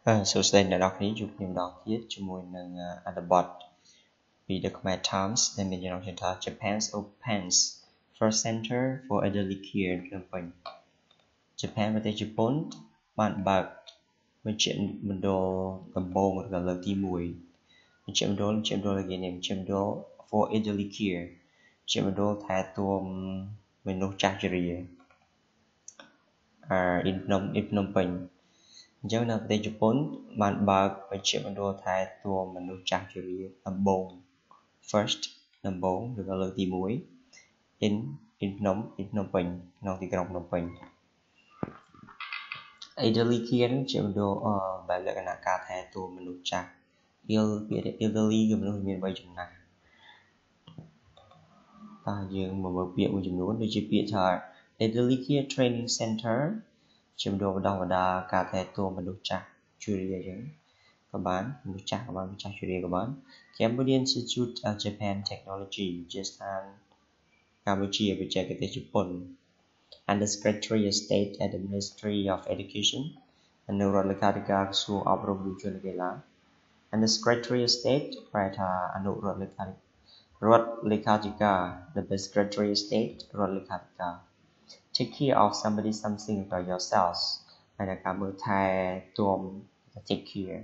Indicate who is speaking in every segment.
Speaker 1: So todayในรอบนี้อยู่ในดอกที่ជាមួយនឹងអត្ថបទពី The Khmer Times ដែលមានចំណងជើងថា Japan's opens first center for elderly care ភ្នំពេញ Japan ប្រទេសជប៉ុនបានបើកមជ្ឈមណ្ឌលដំបូងឬក៏លើកទី1មជ្ឈមណ្ឌលគេនាមមជ្ឈមណ្ឌល for elderly care មជ្ឈមណ្ឌលថែទាំមនុស្សចាស់ជរាភ្នំពេញអញ្ចឹងនៅប្រទេសជប៉ុនបានបើកមជ្ឈមណ្ឌលថែទាំមនុស្សចាស់ជរាដំបូង first ដំបូងឬក៏លើកទី1 in ភ្នំពេញក្នុងទីក្រុងភ្នំពេញ elderly care មជ្ឈមណ្ឌលបែបលក្ខណៈការថែទាំមនុស្សចាស់ elderly គឺមនុស្សមានវ័យចំណាស់តើយើងមកមើលពាក្យមួយចំនួនដូចជាពាក្យថា elderly care training center ជំនួសបណ្ដុះបណ្ដាលការថែទាំមនុស្សចាស់ជរាអញ្ចឹងក៏បានមនុស្សចាស់ក៏បានមនុស្សចាស់ជរាក៏បាន Cambodia Institute of Japan Technology ជាស្ថានកម្ពុជាបច្ចេកទេសជប៉ុន and the Secretary of State at the Ministry of Education អនុរដ្ឋលេខាធិការក្រសួងអប់រំយុវជននិងកីឡា and the Secretary of State ប្រែថាអនុរដ្ឋលេខាធិការ the Secretary of State រដ្ឋលេខាធិការtake care of something by yourselves ហើយការមើលថែទាំ take care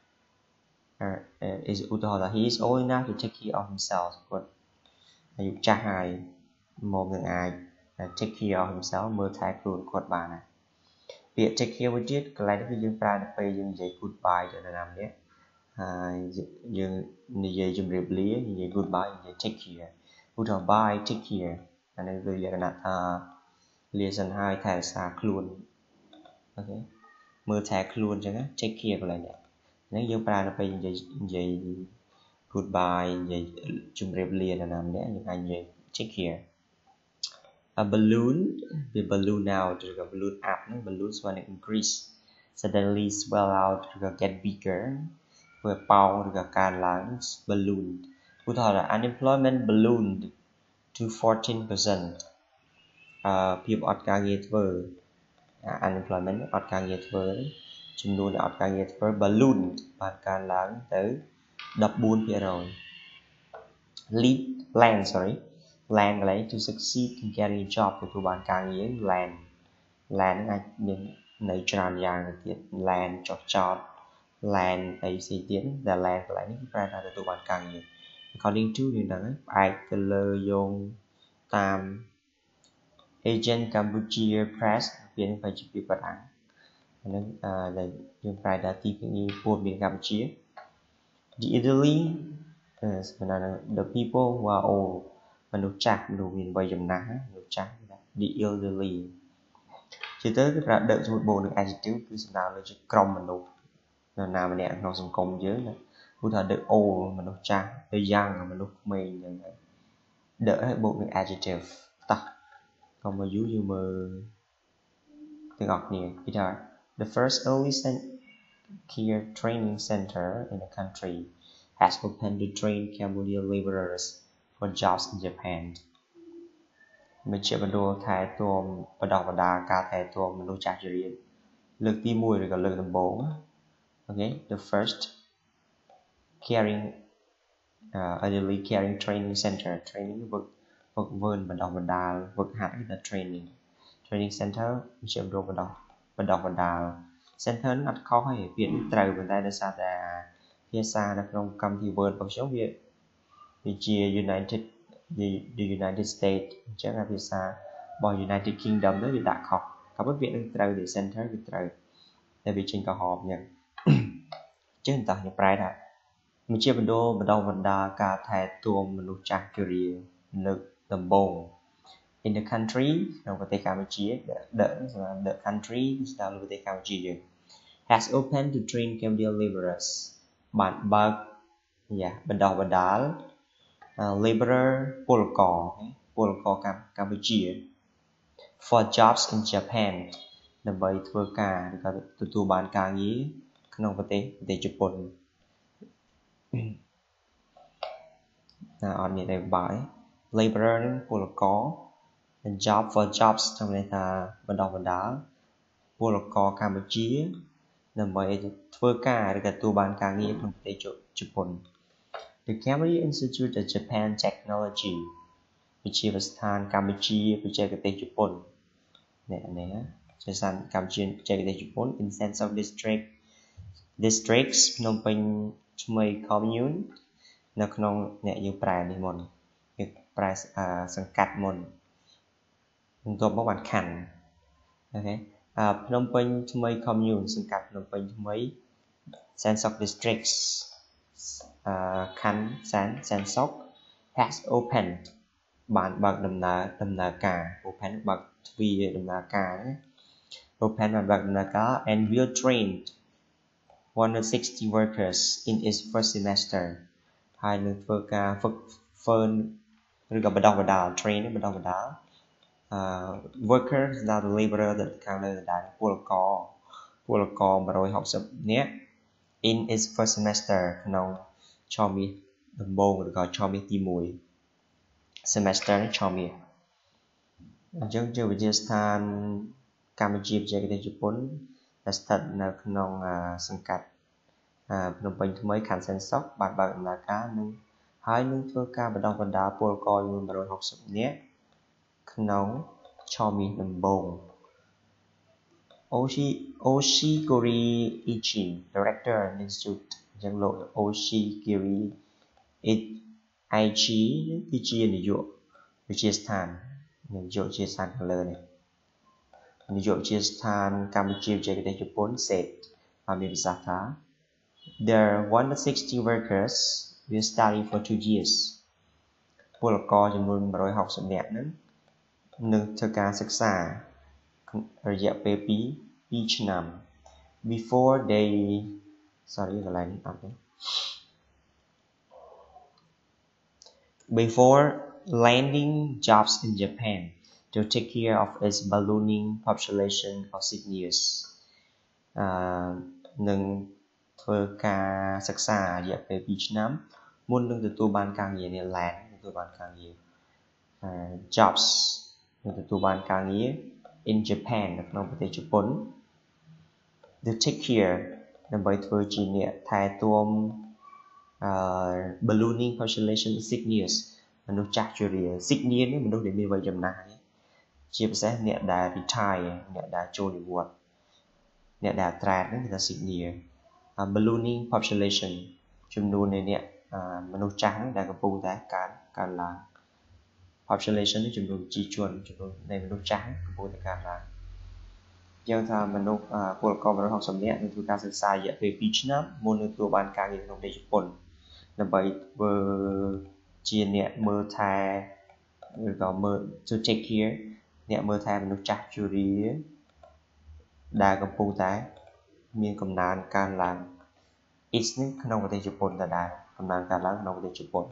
Speaker 1: is ឧទាហរណ៍ថា he is old enough to take care of himself គាត់អាយុចាស់ហើយមកនឹងអាច take care of himself មើលថែខ្លួនគាត់បានហើយពាក្យ take care មួយទៀតកន្លែងនេះគឺយើងប្រើនៅពេលយើងនិយាយ goodbye ទៅដល់ណាម្នាក់ហើយយើងនិយាយជម្រាបលានិយាយ goodbye និយាយ take care ឧទាហរណ៍ bye take care អានេះគឺលក្ខណៈថាលាសិនហើយថែរក្សាខ្លួនអូខេមើលថែខ្លួនអញ្ចឹងណា take care កន្លែងនេះយើងប្រើនៅពេលនិយាយ goodbye និយាយជម្រាបលាដល់ណាម្នាក់យើងអាចនិយាយ take care a balloon the balloon out ឬក៏ balloon up ហ្នឹង balloon ស្មើនឹង increase suddenly swell out ឬក៏ get bigger ធ្វើប៉ោងឬក៏កើនឡើង balloon ឧទាហរណ៍ unemployment ballooned to 14%ភាពអត់ការងារធ្វើ unemployment អត់ការងារធ្វើចំនួនអ្នកអត់ការងារធ្វើ balloon បានកើនឡើងទៅ 14% land កន្លែង to succeed in getting a job ទទួលបានការងារ land ហ្នឹងអាចមាននៅច្រើនយ៉ាងទៅទៀត land ចុះចត land អីផ្សេងទៀតតែ land កន្លែងនេះគឺប្រែថាទទួលបានការងារ according to យើងដឹងហើយផ្អែកទៅលើយោងតាម Agent Cambodia Press ពាក្យនេះជាពាក្យបារាំងហ្នឹងដែលយើងប្រែថាទីភ្នាក់ងារព័ត៌មានកម្ពុជា The elderly the people who are old មនុស្សចាស់មនុស្សមានវ័យចំណាស់មនុស្សចាស់ The elderly ជាទៅគឺថាដឹកជាមួយបូកនឹង adjective គឺសំដៅលើជាក្រុមមនុស្សណាម្នាក់ក្នុងសង្គមយើងណាឧទាហរណ៍ the old មនុស្សចាស់ the young មនុស្សក្មេងអញ្ចឹងដឹកឲ្យបូកនឹង adjective តោះក៏មកយូរយើងមើលទាំងអស់គ្នាពីថា The first early care training center in the country has opened to train Cambodian laborers for jobs in Japan មជ្ឈមណ្ឌលថែទាំបណ្ដុះបណ្ដាលការថែទាំមនុស្សចាស់ជរាលើកទី1ឬក៏លើកដំបូងអូខេ The first elderly caring training center training វឹកវើបណ្ដុះបណ្ដាលវឹកហាត់គឺ training center មជ្ឈមណ្ឌលបណ្ដុះបណ្ដាល center ហ្នឹងអត់ខុសទេពាក្យនេះត្រូវប៉ុន្តែដោយសារតែភាសានៅក្នុងកម្មវិធី Word របស់ខ្ញុំវាជា the United States អញ្ចឹងភាសារបស់ United Kingdom ទៅវាដាក់ខុសក៏ប៉ុន្តែពាក្យនឹងត្រូវទេ center គឺត្រូវតែវាចេញកំហំអញ្ចឹងតោះខ្ញុំប្រែថាមជ្ឈមណ្ឌលបណ្ដុះបណ្ដាលការថែទាំមនុស្សចាស់ជរាលើកដំបូង in the country ក្នុងប្រទេសកម្ពុជា the country គឺស្ដៅលើប្រទេសកម្ពុជាយើង has opened to train Cambodian laborers បានបើកបណ្ដុះបណ្ដាល laborer ពលករកម្ពុជា for jobs in Japan ដើម្បីធ្វើការឬក៏ទទួលបានការងារក្នុងប្រទេសជប៉ុនអត់មានអីបាយ laborer នឹងពលករ job for jobs តាមន័យថាបណ្ដុះបណ្ដាលពលករកម្ពុជាដើម្បីធ្វើការឬក៏ទទួលបានការងារក្នុងប្រទេសជប៉ុន The Cambridge Institute of Japan Technology វិទ្យាស្ថានកម្ពុជាបច្ចេកទេសជប៉ុននេះណាវិទ្យាស្ថានកម្ពុជាបច្ចេកទេសជប៉ុន in sense of districts ភ្នំពេញថ្មី commune នៅក្នុងអ្នកយើងប្រែនេះមុនយើងប្រែសង្កាត់មុនបន្ទាប់មកបានខណ្ឌអូខេភ្នំពេញថ្មី commune សង្កាត់ភ្នំពេញថ្មី sense of districts ខណ្ឌសែនសុខ has opened បានបើកដំណើរការ open បើកទ្វារដំណើរការណា open បានបើកដំណើរការ and will train 160 workers in its first semester ហើយនឹងធ្វើការហ្វឺនឬក៏បណ្ដុះបណ្ដាល train បណ្ដុះបណ្ដាលworker ដល់ laborer ដែលខាងលើដែរពលករ160នាក់ in its first semester ក្នុងឆមាសដំបូងឬក៏ឆមាសទី1 semester នេះឆមាសអញ្ចឹងជាវិទ្យាស្ថានកម្ពុជាបច្ចេកទេសជប៉ុនដែលស្ថិតនៅក្នុងសង្កាត់ភ្នំពេញថ្មីខណ្ឌសែនសុខបានបើកដំណើរការហើយនឹងធ្វើការបណ្ដុះបណ្ដាលពលករចំនួន160នាក់ក្នុងឆមាសដំបូង Oshigori Ichi Director Institute អញ្ចឹងលោក Oshigiri Ichi គឺជានាយកវិទ្យាស្ថានខាងលើនេះនាយកវិទ្យាស្ថានកម្ពុជាបច្ចេកទេសជប៉ុន said បានមានប្រសាសន៍ថា There 160 workers will study for 2 years ពលករចំនួន160នាក់នឹងធ្វើការសិក្សារយៈពេល2ឆ្នាំ before they before landing jobs in Japan to take care of its ballooning population of 6 years នឹងធ្វើការសិក្សារយៈពេល2ឆ្នាំមុននឹងទទួលបានការងារនៅ land ទទួលបានការងារjobs នឹងទទួលបានការងារ in Japan នៅក្នុងប្រទេសជប៉ុន to take care ដើម្បីធ្វើជាអ្នកថែទាំballooning population 6 years មនុស្សចាស់ជរា 6 years នេះមនុស្សដែលមានវ័យចំណាស់ជាពិសេសអ្នកដែល retire អ្នកដែលចូលនិវត្តន៍អ្នកដែលត្រាតហ្នឹងគេថា 6 years ballooning population ចំនួននៃអ្នកមនុស្សចាស់ហ្នឹងដែលកំពុងតែកើនឡើង population នេះចំនួនប្រជាជនចំនួននៃមនុស្សចាស់កំពុងតែកើនឡើងយើងថាមនុស្សពលករ160នាក់នឹងធ្វើការសិក្សារយៈពេល2ឆ្នាំមុននឹងទទួលបានការងារក្នុងប្រទេសជប៉ុនដើម្បីធ្វើជាអ្នកមើលថែឬក៏មើល to take care អ្នកមើលថែមនុស្សចាស់ជរាដែលកំពុងតែមានកំណើនកើនឡើង it's នេះក្នុងប្រទេសជប៉ុនដដែលកំណើនកើនឡើងក្នុងប្រទេសជប៉ុន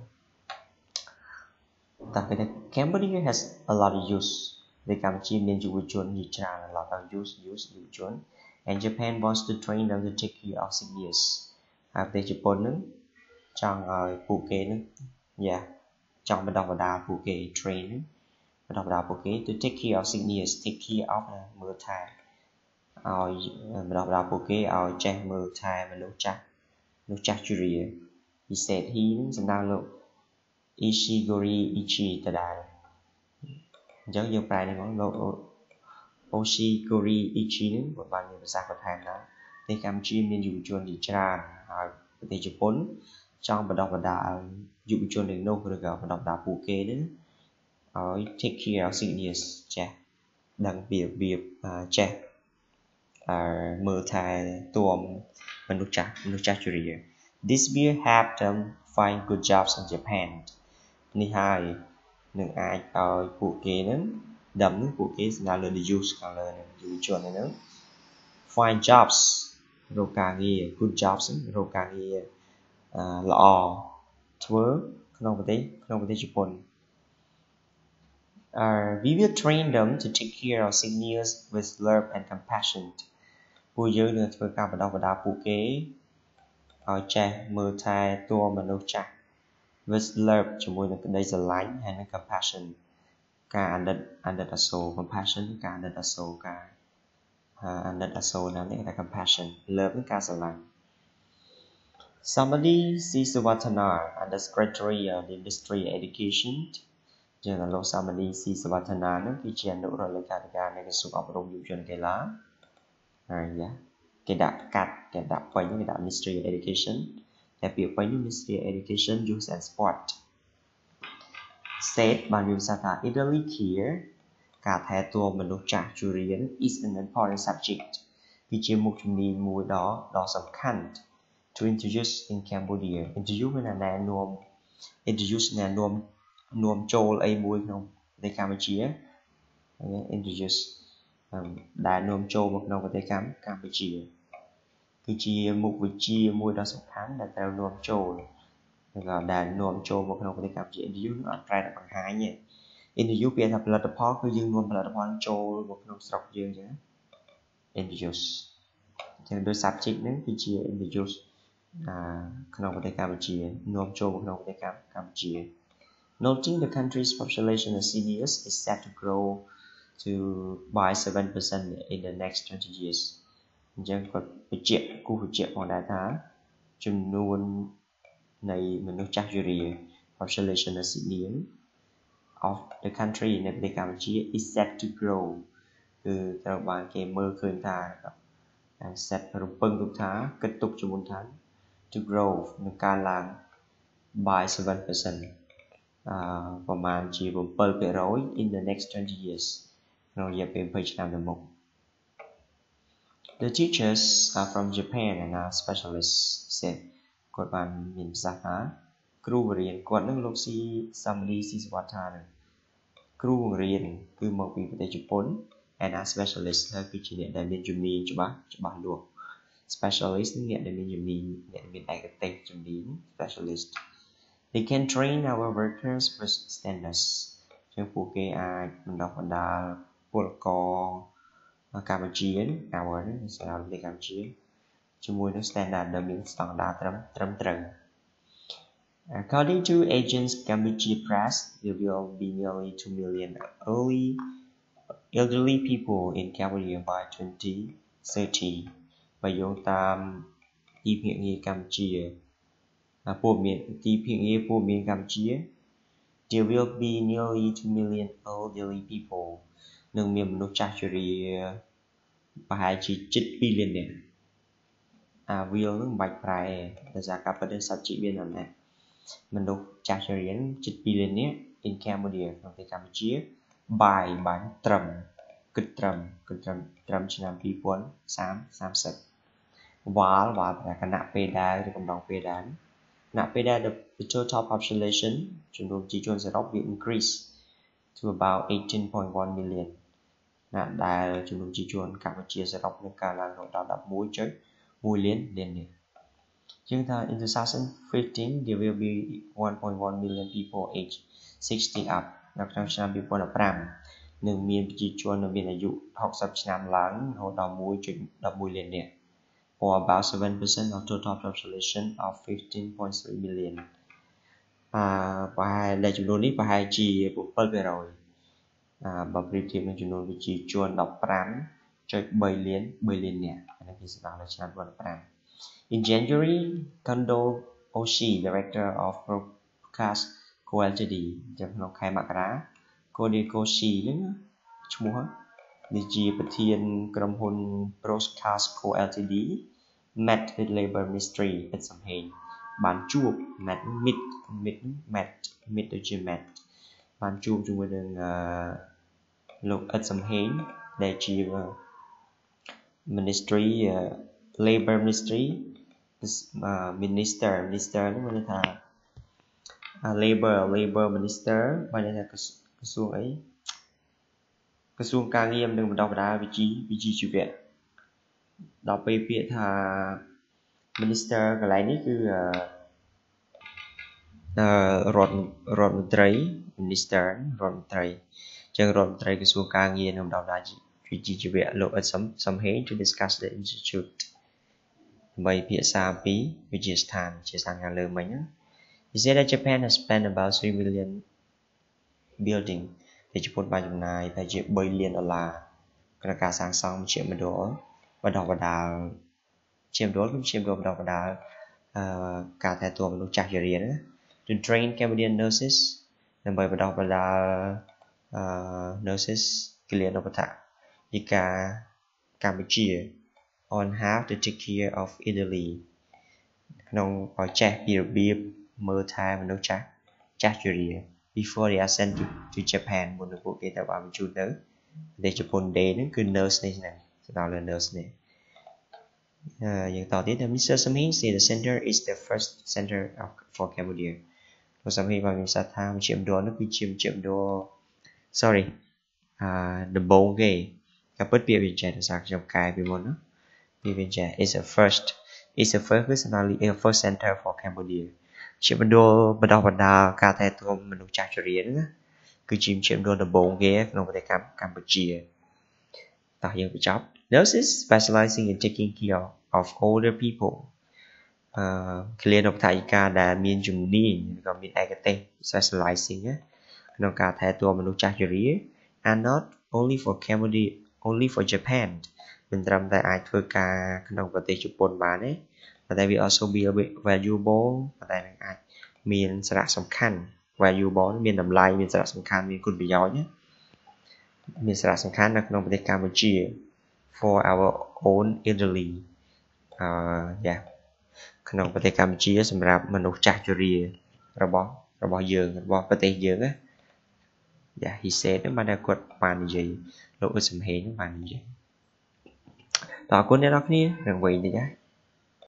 Speaker 1: តែពេល Cambodia has a lot of use ដែលកម្ពុជាមានយុវជនជាច្រើន a lot of use យុវជន and Japan wants to train them to take care of 6 years ហើយប្រទេសជប៉ុននឹងចង់ឲ្យពួកគេនឹងចង់បណ្ដុះបណ្ដាលពួកគេ train បណ្ដុះបណ្ដាលពួកគេ to take care of 6 years take care of មើលថែឲ្យបណ្ដុះបណ្ដាលពួកគេឲ្យចេះមើលថែមនុស្សចាស់ជរា he said he នឹងសំដៅលោក Ishigori Ichi ដដែលអញ្ចឹងយើងប្រែនេះមកលោក Oshigori Ichi នឹងបានមានប្រសាសន៍បន្ថែមថាប្រទេសកម្ពុជាមានយុវជនជាច្រើនហើយប្រទេសជប៉ុនចង់បណ្ដុះបណ្ដាលយុវជនទាំងនោះឬក៏បណ្ដុះបណ្ដាលពួកគេនឹងឲ្យ take care of 6 years ចេះដឹងពីរបៀបចេះមើលថែទាំមនុស្សចាស់ជរា This will help them find good jobs in Japan នេះហើយនឹងអាចឲ្យពួកគេនឹងដំណឹងពួកគេស្នើលើ the youth ខាងលើយុវជនហ្នឹង find jobs រកការងារ good jobs រកការងារល្អធ្វើក្នុងប្រទេសជប៉ុនwe will train them to take care of seniors with love and compassion ពួកយើងនឹងធ្វើការបណ្ដុះបណ្ដាលពួកគេឲ្យចេះមើលថែទាំមនុស្សចាស់ with love ជាមួយនឹងក្តីស្រឡាញ់ហើយនឹង compassion ការអាណិតអាសូរ compassion ការអាណិតអាសូរការអាណិតអាសូរណានេះគេថា compassion love នឹងការស្រឡាញ់ Somebody sees Savatana under criteria of industry education ជាងលោក Somebody sees Savatana នឹងគឺជាអនុរដ្ឋលេខាធិការនៃក្រសួងអប់រំយុវជនកីឡាហើយគេដាក់កាត់គេដាក់ពេញគេដាក់ Ministry of Education តែពាក្យពេញ Ministry of Education Youth and Sport said បានមានសារថា elderly care ការថែទាំមនុស្សចាស់ជរា is an important subject គឺជាមុខជំនាញមួយដ៏សំខាន់ to introduce in Cambodia introduce មានណែនាំ introduce ណែនាំចូលអីមួយក្នុងប្រទេសកម្ពុជា introduce ដែលនាំចូលមកក្នុងប្រទេសកម្ពុជាគឺជាមុខវិជ្ជាមួយដ៏សំខាន់ដែលត្រូវនាំចូលហើយក៏ដែលនាំចូលមកក្នុងប្រទេសកម្ពុជា introduce អត់ប្រែតែបង្ហាញទេ introduce ពាក្យថាផលិតផលគឺយើងនាំផលិតផលចូលមកក្នុងស្រុកយើងអញ្ចឹង introduce អញ្ចឹងដោយ subject ហ្នឹងគឺជា introduce ក្នុងប្រទេសកម្ពុជានាំចូលមកក្នុងប្រទេសកម្ពុជា Noting the country's population of seniors is set to grow by 7% in the next 20 years អញ្ចឹងគាត់បញ្ជាក់ផងដែរថាចំនួននៃមនុស្សចាស់ជរា population of senior of the country នៃប្រទេសកម្ពុជា is set to grow គឺត្រូវបានគេមើលឃើញថា set រំពឹងទុកថាគិតទុកជំនុំថា to grow នឹងកើនឡើង by 7% ប្រមាណជា 7% in the next 20 years ក្នុងរយៈពេល20ឆ្នាំទៅមុខ The teachers are from Japan and are specialists said គាត់បានមានប្រសាសន៍ថាគ្រូបង្រៀនគាត់នឹងលោក Somebody Siswatha នឹងគ្រូបង្រៀនគឺមកពីប្រទេសជប៉ុន and are specialist ហើយគឺជាអ្នកដែលមានជំនាញច្បាស់លាស់ specialist អ្នកដែលមានជំនាញអ្នកមានឯកទេសជំនាញ specialist They can train our workers with standards ចឹងពួកគេអាចបណ្ដុះបណ្ដាលពលករកម្ពុជា our សម្រាប់ប្រទេសកម្ពុជាជាមួយនឹង standard ដែលមានស្តង់ដារត្រឹមត្រូវ According to Agence Cambodia Press, there will be nearly 2 million elderly people in Cambodia by 2030 បើយោងតាមទីភ្នាក់ងារកម្ពុជាពលមានកម្ពុជា There will be nearly 2 million elderly people នឹងមានមនុស្សចាស់ជរាប្រហែលជាជិត2លាននាក់will នឹងមិនបាច់ប្រែដោយសារការពិតទៅ subject វាណាមនុស្សចាស់ជរាជិត2លាននាក់ in Cambodia ក្នុងប្រទេសកម្ពុជា by ត្រឹមឆ្នាំ2030 while គណៈពេលដែលឬកំឡុងពេលដែលគណៈពេលដែល the total population ចំនួនប្រជាជនសរុបវា increase to about 18.1 million ដែលចំនួនប្រជាជនកម្ពុជាសរុបនឹងកើនឡើងដល់ 11.1 លាននាក់ជាងថា in 2015 there will be 1.1 million people age 60 up នៅក្នុងឆ្នាំ2015នឹងមានប្រជាជនមានអាយុ60ឆ្នាំឡើងរហូតដល់ 1.11 លាននាក់ or about 7% of total population of 15.3 million ប្រហែលដែលចំនួននេះប្រហែលជា 7% បើប្រៀបធៀបនឹងចំនួនប្រជាជន 15.3 លាននាក់អានេះគឺស្ដាប់នៅឆ្នាំ2015 In January Kondo Oshi director of Broadcast Co Ltd ក្នុងខែមករា Kondo Oshi នឹងឈ្មោះនេះជាប្រធានក្រុមហ៊ុន Broadcast Co Ltd met with Labor Ministry ឥតសំហេងបានជួប meet ដូចជា met បានជួបជាមួយនឹងលោកឥតសំហេងដែលជា Ministry Labor Ministry Minister នោះមានន័យថា Labor Minister បានន័យថាក្រសួងអីក្រសួងការងារនិងបណ្ដុះបណ្ដាលវិជ្ជាជីវៈដល់ពេលពាក្យថា Minister កន្លែងនេះគឺរដ្ឋមន្ត្រី Minister រដ្ឋមន្ត្រីចឹងរដ្ឋមន្ត្រីក្រសួងការងារនិងបណ្ដុះបណ្ដាលវិជ្ជាជីវៈលោកឥតសំហេង to discuss the institute ដើម្បីពិភាក្សាអំពីវិទ្យាស្ថានខាងលើមិញ He said that Japan has spent about 3 million building ដែលជប៉ុនបានចំណាយតែជា$3 លានក្នុងការសាងសង់ជាមណ្ឌលបណ្ដុះបណ្ដាលជាមណ្ឌលបណ្ដុះបណ្ដាលការថែទាំមនុស្សចាស់ជរាណា to train Cambodian nurses ដើម្បីបណ្ដុះបណ្ដាលnurses គិលានុបដ្ឋាយិកាកម្ពុជា on how to take care of elderly ក្នុងឲ្យចេះពីរបៀបមើលថែមនុស្សចាស់ជរា before they are sent to Japan មុននឹងពួកគេទៅបានបញ្ជូនទៅប្រទេសជប៉ុន day ហ្នឹងគឺ nurse នេះហ្នឹងទៅដល់លើ nurse នេះយើងតទៀត Mr. Samhin say the center is the first center for Cambodia លោកសំហេងបានមានសាថាមជ្ឈមណ្ឌលនោះគឺជាមជ្ឈមណ្ឌល sorry ដំបូងគេក៏ពិតពាក្យវិចេតសាខ្ញុំកែពីមុនណាពាក្យវិចេត is the first personally a first center for Cambodia ជាមណ្ឌលបណ្ដុះបណ្ដាលការថែទាំមនុស្សចាស់ជរាហ្នឹងណាគឺជាមជ្ឈមណ្ឌលដំបូងគេក្នុងប្រទេសកម្ពុជាតោះយើងបញ្ចប់ Nurses specializing in taking care of older people គិលានុបដ្ឋាយិកាដែលមានជំនាញក៏មានឯកទេស specializing ក្នុងការថែទាំមនុស្សចាស់ជរា and not only for Cambodia only for Japan មិនត្រឹមតែអាចធ្វើការក្នុងប្រទេសជប៉ុនបានទេប៉ុន្តែវា also be valuable ប៉ុន្តែនឹងអាចមានសារៈសំខាន់ valuable មានតម្លៃមានសារៈសំខាន់មានគុណប្រយោជន៍មានសារៈសំខាន់នៅក្នុងប្រទេសកម្ពុជា for our own elderly ក្នុងប្រទេសកម្ពុជាសម្រាប់មនុស្សចាស់ជរារបស់យើងរបស់ប្រទេសយើងណាhe said បានតែគាត់បាននិយាយលោកអ៊ុតសំហេងបាននិយាយតើអរគុណអ្នកនរគ្នានឹងវិញតិច